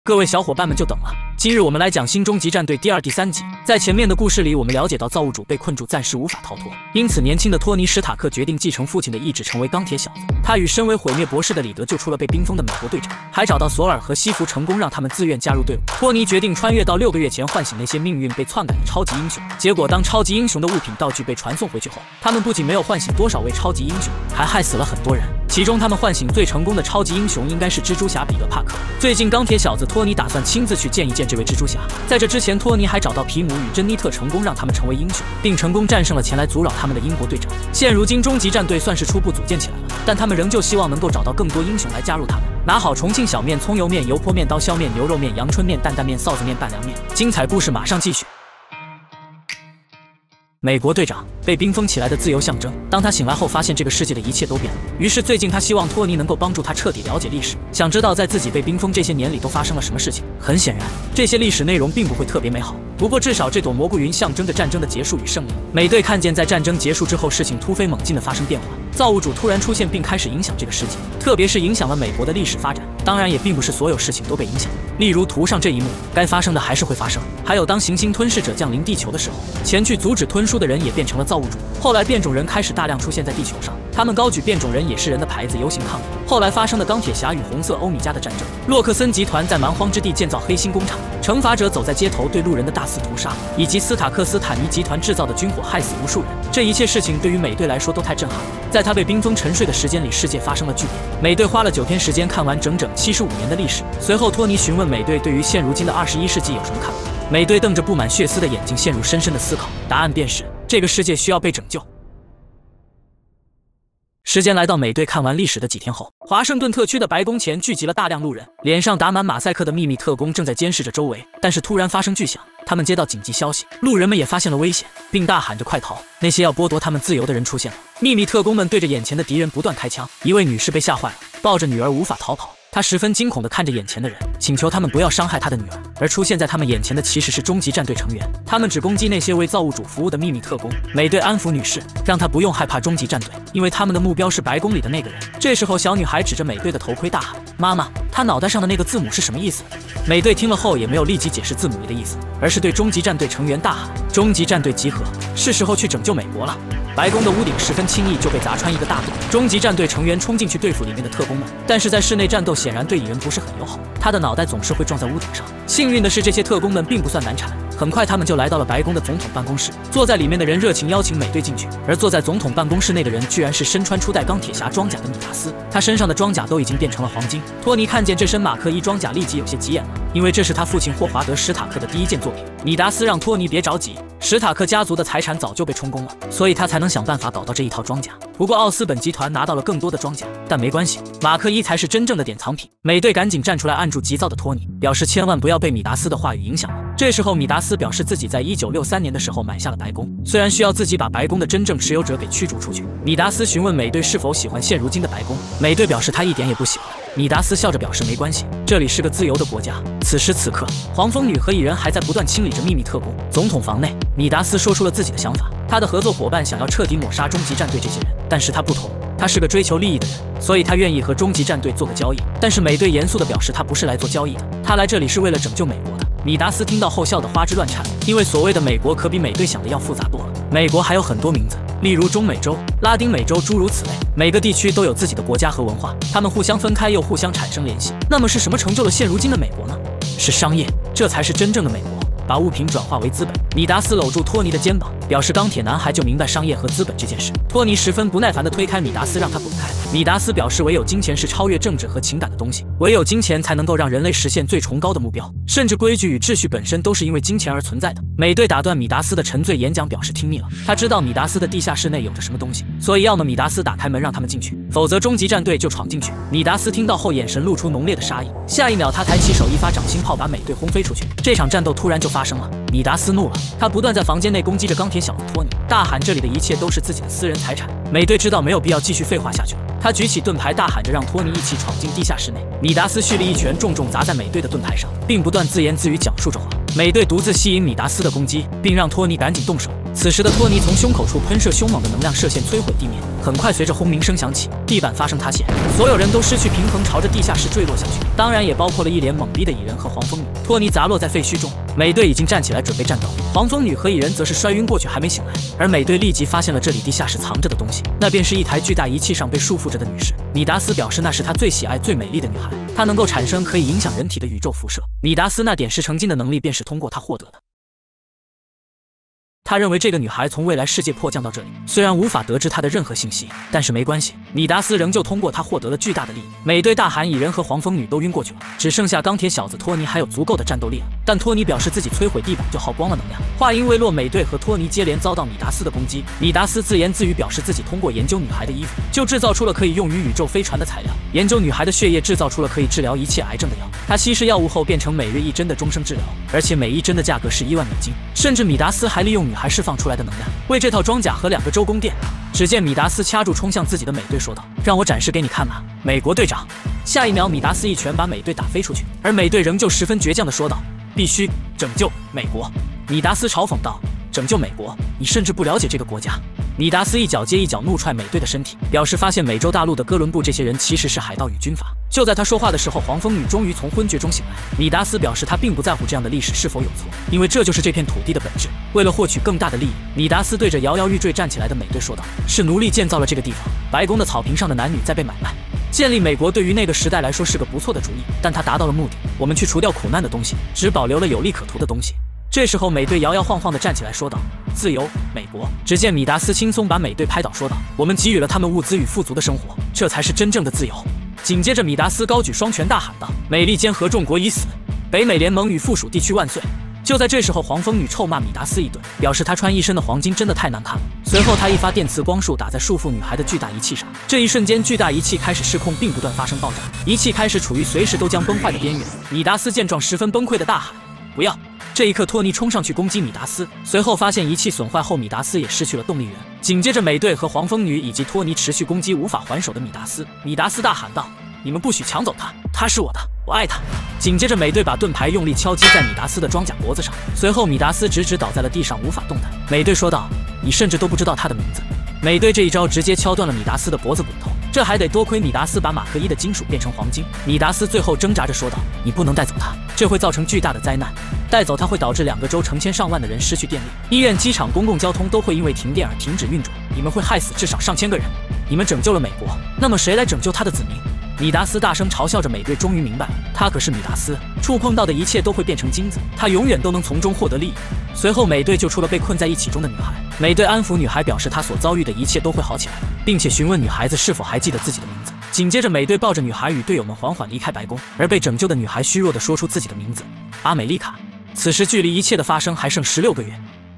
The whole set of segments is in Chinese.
各位小伙伴们就等了。今日我们来讲《新终极战队》第2、第3集。在前面的故事里，我们了解到造物主被困住，暂时无法逃脱，因此年轻的托尼·史塔克决定继承父亲的意志，成为钢铁小子。他与身为毁灭博士的李德救出了被冰封的美国队长，还找到索尔和西弗，成功让他们自愿加入队伍。托尼决定穿越到6个月前，唤醒那些命运被篡改的超级英雄。结果，当超级英雄的物品道具被传送回去后，他们不仅没有唤醒多少位超级英雄，还害死了很多人。其中，他们唤醒最成功的超级英雄应该是蜘蛛侠彼得·帕克。最近，钢铁小子托尼打算亲自去见一见这位蜘蛛侠。在这之前，托尼还找到皮姆与珍妮特，成功让他们成为英雄，并成功战胜了前来阻扰他们的英国队长。现如今，终极战队算是初步组建起来了，但他们仍旧希望能够找到更多英雄来加入他们。拿好重庆小面、葱油面、油泼面、刀削面、牛肉面、阳春面、担担面、臊子面、拌凉面。精彩故事马上继续。美国队长被冰封起来的自由象征。当他醒来后，发现这个世界的一切都变了。于是最近他希望托尼能够帮助他彻底了解历史，想知道在自己被冰封这些年里都发生了什么事情。很显然，这些历史内容并不会特别美好。不过至少这朵蘑菇云象征着战争的结束与胜利。美队看见在战争结束之后，事情突飞猛进的发生变化，造物主突然出现并开始影响这个世界，特别是影响了美国的历史发展。当然，也并不是所有事情都被影响。例如图上这一幕，该发生的还是会发生。还有当行星吞噬者降临地球的时候，前去阻止吞书的人也变成了造物主。后来变种人开始大量出现在地球上，他们高举变种人也是人的牌子游行抗议。后来发生的钢铁侠与红色欧米伽的战争，洛克森集团在蛮荒之地建造黑心工厂，惩罚者走在街头对路人的大肆屠杀，以及斯塔克斯坦尼集团制造的军火害死无数人。这一切事情对于美队来说都太震撼了。在他被冰封沉睡的时间里，世界发生了巨变。美队花了9天时间看完整整75年的历史。随后托尼询问美队对于现如今的21世纪有什么看法。美队瞪着布满血丝的眼睛，陷入深深的思考。答案便是这个世界需要被拯救。时间来到美队看完历史的几天后，华盛顿特区的白宫前聚集了大量路人，脸上打满马赛克的秘密特工正在监视着周围。但是突然发生巨响，他们接到紧急消息，路人们也发现了危险，并大喊着快逃！那些要剥夺他们自由的人出现了。秘密特工们对着眼前的敌人不断开枪。一位女士被吓坏了，抱着女儿无法逃跑。他十分惊恐地看着眼前的人，请求他们不要伤害他的女儿。而出现在他们眼前的其实是终极战队成员，他们只攻击那些为造物主服务的秘密特工。美队安抚女士，让她不用害怕终极战队，因为他们的目标是白宫里的那个人。这时候，小女孩指着美队的头盔大喊：“妈妈，他脑袋上的那个字母是什么意思？”美队听了后也没有立即解释字母里的意思，而是对终极战队成员大喊：“终极战队集合，是时候去拯救美国了！”白宫的屋顶十分轻易就被砸穿一个大洞，终极战队成员冲进去对付里面的特工们，但是在室内战斗显然对蚁人不是很友好，他的脑袋总是会撞在屋顶上。幸运的是，这些特工们并不算难缠，很快他们就来到了白宫的总统办公室。坐在里面的人热情邀请美队进去，而坐在总统办公室内的人居然是身穿初代钢铁侠装甲的米达斯，他身上的装甲都已经变成了黄金。托尼看见这身马克衣装甲，立即有些急眼了，因为这是他父亲霍华德·史塔克的第1件作品。米达斯让托尼别着急，史塔克家族的财产早就被充公了，所以他才能想办法搞到这一套装甲。不过奥斯本集团拿到了更多的装甲，但没关系，马克衣才是真正的典藏品。美队赶紧站出来按住急躁的托尼，表示千万不要被米达斯的话语影响了。这时候米达斯表示自己在1963年的时候买下了白宫，虽然需要自己把白宫的真正持有者给驱逐出去。米达斯询问美队是否喜欢现如今的白宫，美队表示他一点也不喜欢。米达斯笑着表示没关系，这里是个自由的国家。此时此刻，黄蜂女和蚁人还在不断清理着秘密特工。总统房内，米达斯说出了自己的想法，他的合作伙伴想要彻底抹杀终极战队这些人，但是他不同，他是个追求利益的人，所以他愿意和终极战队做个交易。但是美队严肃地表示他不是来做交易的，他来这里是为了拯救美国的。米达斯听到后笑得花枝乱颤，因为所谓的美国可比美队想的要复杂多了。美国还有很多名字，例如中美洲、拉丁美洲，诸如此类。每个地区都有自己的国家和文化，他们互相分开又互相产生联系。那么是什么成就了现如今的美国呢？是商业，这才是真正的美国。把物品转化为资本。米达斯搂住托尼的肩膀，表示钢铁男孩就明白商业和资本这件事。托尼十分不耐烦地推开米达斯，让他滚开。米达斯表示，唯有金钱是超越政治和情感的东西，唯有金钱才能够让人类实现最崇高的目标，甚至规矩与秩序本身都是因为金钱而存在的。美队打断米达斯的沉醉演讲，表示听腻了。他知道米达斯的地下室内有着什么东西，所以要么米达斯打开门让他们进去，否则终极战队就闯进去。米达斯听到后，眼神露出浓烈的杀意，下一秒他抬起手，一发掌心炮把美队轰飞出去。这场战斗突然就发生了。米达斯怒了，他不断在房间内攻击着钢铁小子托尼，大喊这里的一切都是自己的私人财产。美队知道没有必要继续废话下去了，他举起盾牌，大喊着让托尼一起闯进地下室内。米达斯蓄力一拳，重重砸在美队的盾牌上，并不断自言自语讲述着话。美队独自吸引米达斯的攻击，并让托尼赶紧动手。 此时的托尼从胸口处喷射凶猛的能量射线摧毁地面，很快随着轰鸣声响起，地板发生塌陷，所有人都失去平衡，朝着地下室坠落下去，当然也包括了一脸懵逼的蚁人和黄蜂女。托尼砸落在废墟中，美队已经站起来准备战斗，黄蜂女和蚁人则是摔晕过去还没醒来，而美队立即发现了这里地下室藏着的东西，那便是一台巨大仪器上被束缚着的女士。米达斯表示那是他最喜爱最美丽的女孩，她能够产生可以影响人体的宇宙辐射，米达斯那点石成金的能力便是通过她获得的。他认为这个女孩从未来世界迫降到这里，虽然无法得知她的任何信息，但是没关系，米达斯仍旧通过她获得了巨大的利益。美队大喊，蚁人和黄蜂女都晕过去了，只剩下钢铁小子托尼还有足够的战斗力了。但托尼表示自己摧毁地板就耗光了能量。话音未落，美队和托尼接连遭到米达斯的攻击。米达斯自言自语表示自己通过研究女孩的衣服，就制造出了可以用于宇宙飞船的材料，研究女孩的血液，制造出了可以治疗一切癌症的药。他稀释药物后变成每日1针的终生治疗，而且每1针的价格是1万美金。甚至米达斯还利用女孩释放出来的能量，为这套装甲和2个州供电。只见米达斯掐住冲向自己的美队，说道：“让我展示给你看吧，美国队长！”下一秒，米达斯一拳把美队打飞出去，而美队仍旧十分倔强地说道：“必须拯救美国！”米达斯嘲讽道：“拯救美国？你甚至不了解这个国家！”米达斯一脚接一脚怒踹美队的身体，表示发现美洲大陆的哥伦布这些人其实是海盗与军阀。就在他说话的时候，黄蜂女终于从昏厥中醒来。米达斯表示他并不在乎这样的历史是否有错，因为这就是这片土地的本质。为了获取更大的利益，米达斯对着摇摇欲坠站起来的美队说道：“是奴隶建造了这个地方，白宫的草坪上的男女在被买卖。建立美国对于那个时代来说是个不错的主意，但他达到了目的。我们去除掉苦难的东西，只保留了有利可图的东西。”这时候，美队摇摇晃晃地站起来说道：“自由，美国！”只见米达斯轻松把美队拍倒，说道：“我们给予了他们物资与富足的生活，这才是真正的自由。”紧接着，米达斯高举双拳大喊道：“美利坚合众国已死，北美联盟与附属地区万岁！”就在这时候，黄蜂女臭骂米达斯一顿，表示他穿一身的黄金真的太难看了。随后，他一发电磁光束打在束缚女孩的巨大仪器上，这一瞬间，巨大仪器开始失控，并不断发生爆炸，仪器开始处于随时都将崩坏的边缘。米达斯见状，十分崩溃的大喊：“不要！”这一刻，托尼冲上去攻击米达斯，随后发现仪器损坏后，米达斯也失去了动力源。紧接着，美队和黄蜂女以及托尼持续攻击无法还手的米达斯。米达斯大喊道：“你们不许抢走他，他是我的，我爱他！”紧接着，美队把盾牌用力敲击在米达斯的装甲脖子上，随后米达斯直倒在了地上，无法动弹。美队说道：“你甚至都不知道他的名字。”美队这一招直接敲断了米达斯的脖子骨头，这还得多亏米达斯把马克1的金属变成黄金。米达斯最后挣扎着说道：“你不能带走他，这会造成巨大的灾难。带走他会导致2个州成千上万的人失去电力，医院、机场、公共交通都会因为停电而停止运转。你们会害死至少上千个人。你们拯救了美国，那么谁来拯救他的子民？”米达斯大声嘲笑着，美队终于明白了，他可是米达斯，触碰到的一切都会变成金子，他永远都能从中获得利益。随后，美队救出了被困在一起中的女孩。美队安抚女孩，表示她所遭遇的一切都会好起来的，并且询问女孩子是否还记得自己的名字。紧接着，美队抱着女孩与队友们缓缓离开白宫，而被拯救的女孩虚弱地说出自己的名字：阿美丽卡。此时，距离一切的发生还剩16个月。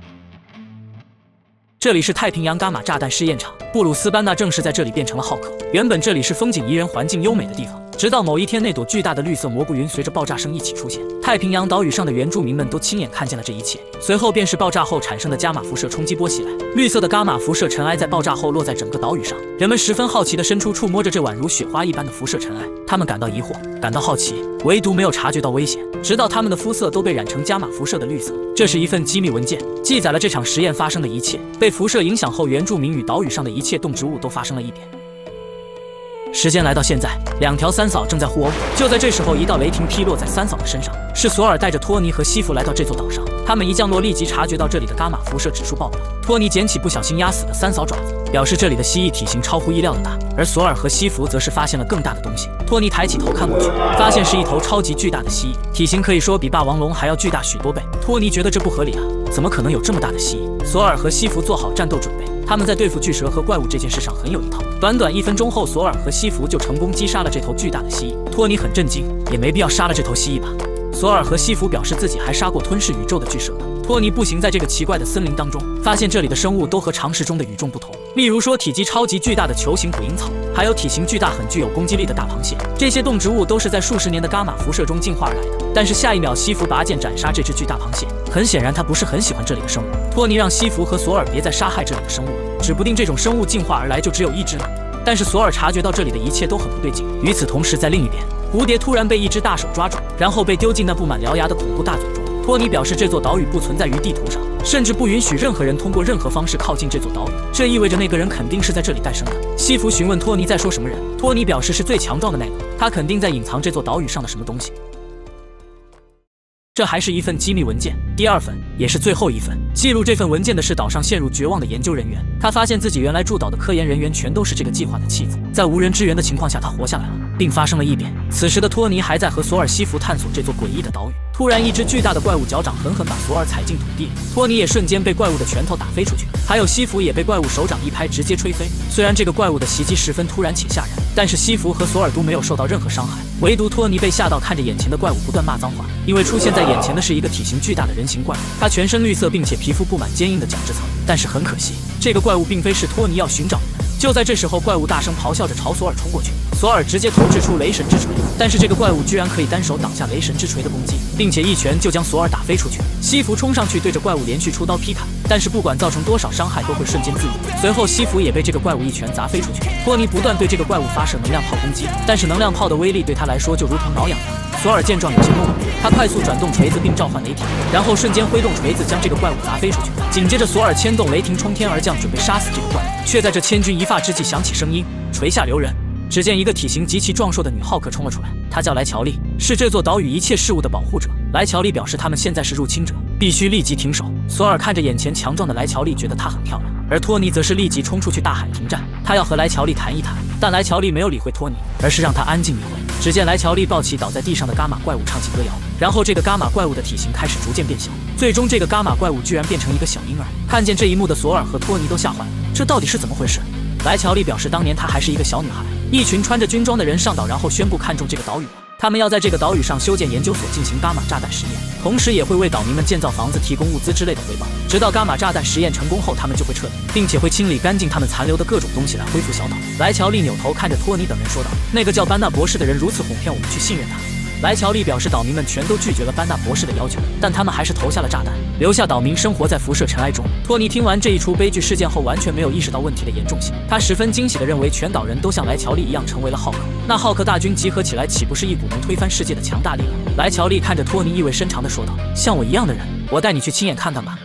这里是太平洋伽马炸弹试验场，布鲁斯班纳正式在这里变成了浩克。原本这里是风景宜人、环境优美的地方，直到某一天，那朵巨大的绿色蘑菇云随着爆炸声一起出现，太平洋岛屿上的原住民们都亲眼看见了这一切。随后便是爆炸后产生的伽马辐射冲击波袭来，绿色的伽马辐射尘埃在爆炸后落在整个岛屿上，人们十分好奇地伸出触摸着这宛如雪花一般的辐射尘埃，他们感到疑惑，感到好奇，唯独没有察觉到危险，直到他们的肤色都被染成伽马辐射的绿色。这是一份机密文件，记载了这场实验发生的一切。被辐射影响后，原住民与岛屿上的一切动植物都发生了异变。时间来到现在，2条三嫂正在互殴。就在这时候，一道雷霆劈落在三嫂的身上，是索尔带着托尼和西弗来到这座岛上。他们一降落，立即察觉到这里的伽马辐射指数爆表。托尼捡起不小心压死的三嫂爪子，表示这里的蜥蜴体型超乎意料的大，而索尔和西弗则是发现了更大的东西。托尼抬起头看过去，发现是一头超级巨大的蜥蜴，体型可以说比霸王龙还要巨大许多倍。托尼觉得这不合理啊，怎么可能有这么大的蜥蜴？索尔和西弗做好战斗准备。他们在对付巨蛇和怪物这件事上很有一套。短短1分钟后，索尔和西弗就成功击杀了这头巨大的蜥蜴。托尼很震惊，也没必要杀了这头蜥蜴吧？索尔和西弗表示自己还杀过吞噬宇宙的巨蛇呢。托尼步行在这个奇怪的森林当中，发现这里的生物都和常识中的与众不同。例如说，体积超级巨大的球形捕蝇草，还有体型巨大、很具有攻击力的大螃蟹。这些动植物都是在数十年的伽马辐射中进化而来的。但是下一秒，西弗拔剑斩杀这只巨大螃蟹。很显然，他不是很喜欢这里的生物。托尼让西弗和索尔别再杀害这里的生物了，指不定这种生物进化而来就只有一只呢。但是索尔察觉到这里的一切都很不对劲。与此同时，在另一边，蝴蝶突然被一只大手抓住，然后被丢进那布满獠牙的恐怖大嘴中。托尼表示，这座岛屿不存在于地图上， 甚至不允许任何人通过任何方式靠近这座岛屿。这意味着那个人肯定是在这里诞生的。西弗询问托尼在说什么人，托尼表示是最强壮的那个，他肯定在隐藏这座岛屿上的什么东西。这还是一份机密文件，第2份也是最后一份。记录这份文件的是岛上陷入绝望的研究人员，他发现自己原来驻岛的科研人员全都是这个计划的弃子，在无人支援的情况下，他活下来了，并发生了异变。此时的托尼还在和索尔西弗探索这座诡异的岛屿，突然一只巨大的怪物脚掌狠狠把索尔踩进土地里，托尼也瞬间被怪物的拳头打飞出去，还有西弗也被怪物手掌一拍直接吹飞。虽然这个怪物的袭击十分突然且吓人，但是西弗和索尔都没有受到任何伤害，唯独托尼被吓到，看着眼前的怪物不断骂脏话，因为出现在眼前的是一个体型巨大的人形怪物，它全身绿色，并且皮肤布满坚硬的角质层。但是很可惜，这个怪物并非是托尼要寻找的人。就在这时候，怪物大声咆哮着朝索尔冲过去，索尔直接投掷出雷神之锤，但是这个怪物居然可以单手挡下雷神之锤的攻击，并且一拳就将索尔打飞出去。西弗冲上去对着怪物连续出刀劈砍，但是不管造成多少伤害都会瞬间自愈。随后西弗也被这个怪物一拳砸飞出去。托尼不断对这个怪物发射能量炮攻击，但是能量炮的威力对他来说就如同挠痒痒。索尔见状有些怒了，他快速转动锤子并召唤雷霆，然后瞬间挥动锤子将这个怪物砸飞出去。紧接着索尔牵动雷霆冲天而降，准备杀死这个怪物，却在这千钧一发之际响起声音：锤下留人。只见一个体型极其壮硕的女浩克冲了出来，她叫莱乔丽，是这座岛屿一切事物的保护者。莱乔丽表示他们现在是入侵者，必须立即停手。索尔看着眼前强壮的莱乔丽，觉得她很漂亮，而托尼则是立即冲出去大喊停战，他要和莱乔丽谈一谈。但莱乔丽没有理会托尼，而是让他安静一会。只见莱乔丽抱起倒在地上的伽马怪物唱起歌谣，然后这个伽马怪物的体型开始逐渐变小，最终这个伽马怪物居然变成一个小婴儿。看见这一幕的索尔和托尼都吓坏了，这到底是怎么回事？莱乔丽表示当年她还是一个小女孩，一群穿着军装的人上岛，然后宣布看中这个岛屿了，他们要在这个岛屿上修建研究所，进行伽马炸弹实验，同时也会为岛民们建造房子，提供物资之类的回报。直到伽马炸弹实验成功后，他们就会撤离，并且会清理干净他们残留的各种东西来恢复小岛。莱乔丽扭头看着托尼等人说道：“那个叫班纳博士的人如此哄骗我们去信任他。”莱乔丽表示岛民们全都拒绝了班纳博士的要求，但他们还是投下了炸弹，留下岛民生活在辐射尘埃中。托尼听完这一出悲剧事件后，完全没有意识到问题的严重性，他十分惊喜地认为全岛人都像莱乔丽一样成为了浩克，那浩克大军集合起来，岂不是一股能推翻世界的强大力量？莱乔丽看着托尼，意味深长地说道：“像我一样的人，我带你去亲眼看看吧。”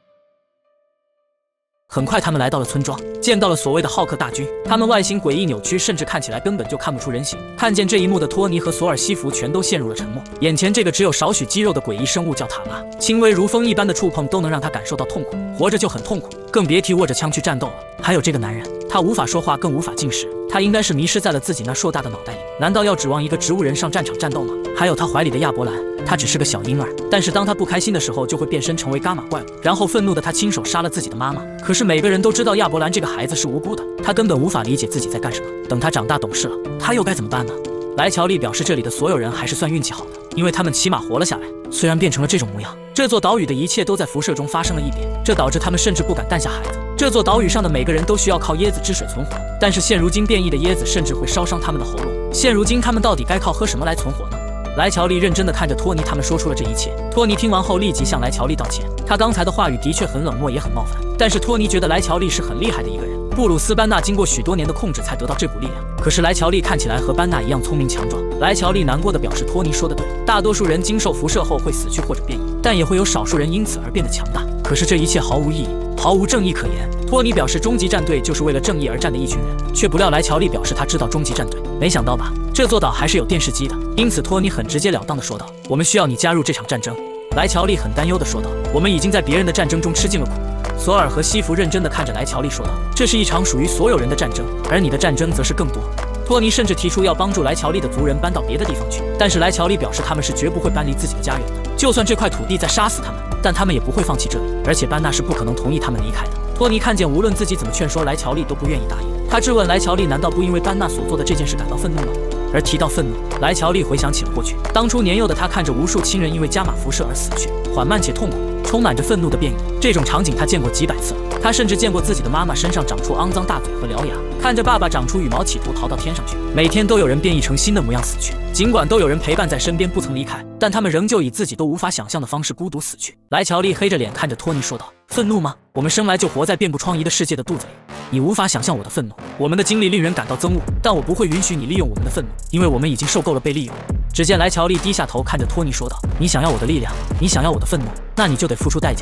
很快，他们来到了村庄，见到了所谓的浩克大军。他们外形诡异扭曲，甚至看起来根本就看不出人形。看见这一幕的托尼和索尔西弗全都陷入了沉默。眼前这个只有少许肌肉的诡异生物叫塔拉，轻微如风一般的触碰都能让他感受到痛苦，活着就很痛苦，更别提握着枪去战斗了。还有这个男人，他无法说话，更无法进食，他应该是迷失在了自己那硕大的脑袋里。难道要指望一个植物人上战场战斗吗？还有他怀里的亚伯兰，他只是个小婴儿，但是当他不开心的时候，就会变身成为伽马怪物，然后愤怒的他亲手杀了自己的妈妈。可是每个人都知道亚伯兰这个孩子是无辜的，他根本无法理解自己在干什么。等他长大懂事了，他又该怎么办呢？莱乔丽表示，这里的所有人还是算运气好的，因为他们起码活了下来，虽然变成了这种模样。这座岛屿的一切都在辐射中发生了异变，这导致他们甚至不敢诞下孩子。这座岛屿上的每个人都需要靠椰子汁水存活，但是现如今变异的椰子甚至会烧伤他们的喉咙。现如今他们到底该靠喝什么来存活呢？莱乔丽认真地看着托尼，他们说出了这一切。托尼听完后立即向莱乔丽道歉，他刚才的话语的确很冷漠，也很冒犯，但是托尼觉得莱乔丽是很厉害的一个人。布鲁斯·班纳经过许多年的控制才得到这股力量，可是莱乔丽看起来和班纳一样聪明强壮。莱乔丽难过地表示，托尼说的对，大多数人经受辐射后会死去或者变异，但也会有少数人因此而变得强大。可是这一切毫无意义，毫无正义可言。托尼表示，终极战队就是为了正义而战的一群人，却不料莱乔丽表示他知道终极战队。没想到吧，这座岛还是有电视机的。因此托尼很直截了当地说道：“我们需要你加入这场战争。”莱乔丽很担忧地说道：“我们已经在别人的战争中吃尽了苦。”索尔和西弗认真地看着莱乔丽说道：“这是一场属于所有人的战争，而你的战争则是更多。”托尼甚至提出要帮助莱乔丽的族人搬到别的地方去，但是莱乔丽表示他们是绝不会搬离自己的家园的，就算这块土地再杀死他们，但他们也不会放弃这里，而且班纳是不可能同意他们离开的。托尼看见无论自己怎么劝说，莱乔丽都不愿意答应，他质问莱乔丽难道不因为班纳所做的这件事感到愤怒吗？而提到愤怒，莱乔丽回想起了过去，当初年幼的他看着无数亲人因为伽马辐射而死去，缓慢且痛苦，充满着愤怒的变异。这种场景他见过几百次了。他甚至见过自己的妈妈身上长出肮脏大嘴和獠牙，看着爸爸长出羽毛企图逃到天上去。每天都有人变异成新的模样死去，尽管都有人陪伴在身边不曾离开，但他们仍旧以自己都无法想象的方式孤独死去。莱乔丽黑着脸看着托尼说道：“愤怒吗？我们生来就活在遍布疮痍的世界的肚子里，你无法想象我的愤怒。我们的经历令人感到憎恶，但我不会允许你利用我们的愤怒，因为我们已经受够了被利用。”只见莱乔丽低下头看着托尼说道：“你想要我的力量，你想要我的愤怒，那你就得付出代价。”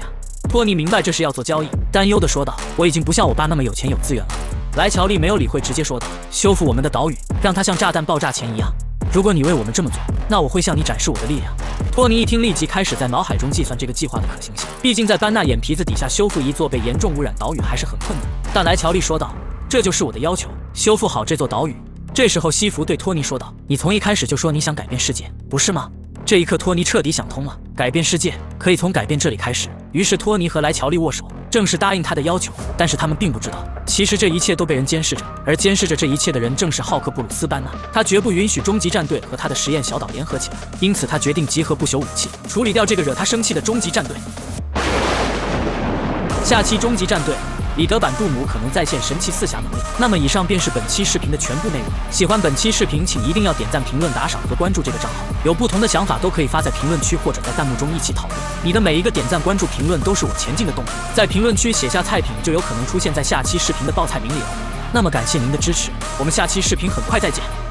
托尼明白这是要做交易，担忧地说道：“我已经不像我爸那么有钱有资源了。”莱乔利没有理会，直接说道：“修复我们的岛屿，让它像炸弹爆炸前一样。如果你为我们这么做，那我会向你展示我的力量。”托尼一听，立即开始在脑海中计算这个计划的可行性。毕竟在班纳眼皮子底下修复一座被严重污染岛屿还是很困难。但莱乔利说道：“这就是我的要求，修复好这座岛屿。”这时候，西弗对托尼说道：“你从一开始就说你想改变世界，不是吗？”这一刻，托尼彻底想通了，改变世界可以从改变这里开始。于是，托尼和莱乔利握手，正式答应他的要求。但是他们并不知道，其实这一切都被人监视着，而监视着这一切的人正是浩克·布鲁斯·班纳。他绝不允许终极战队和他的实验小岛联合起来，因此他决定集合不朽武器，处理掉这个惹他生气的终极战队。下期终极战队。彼得·版杜姆可能再现神奇四侠能力。那么以上便是本期视频的全部内容。喜欢本期视频，请一定要点赞、评论、打赏和关注这个账号。有不同的想法都可以发在评论区或者在弹幕中一起讨论。你的每一个点赞、关注、评论都是我前进的动力。在评论区写下菜品，就有可能出现在下期视频的报菜名里哦。那么感谢您的支持，我们下期视频很快再见。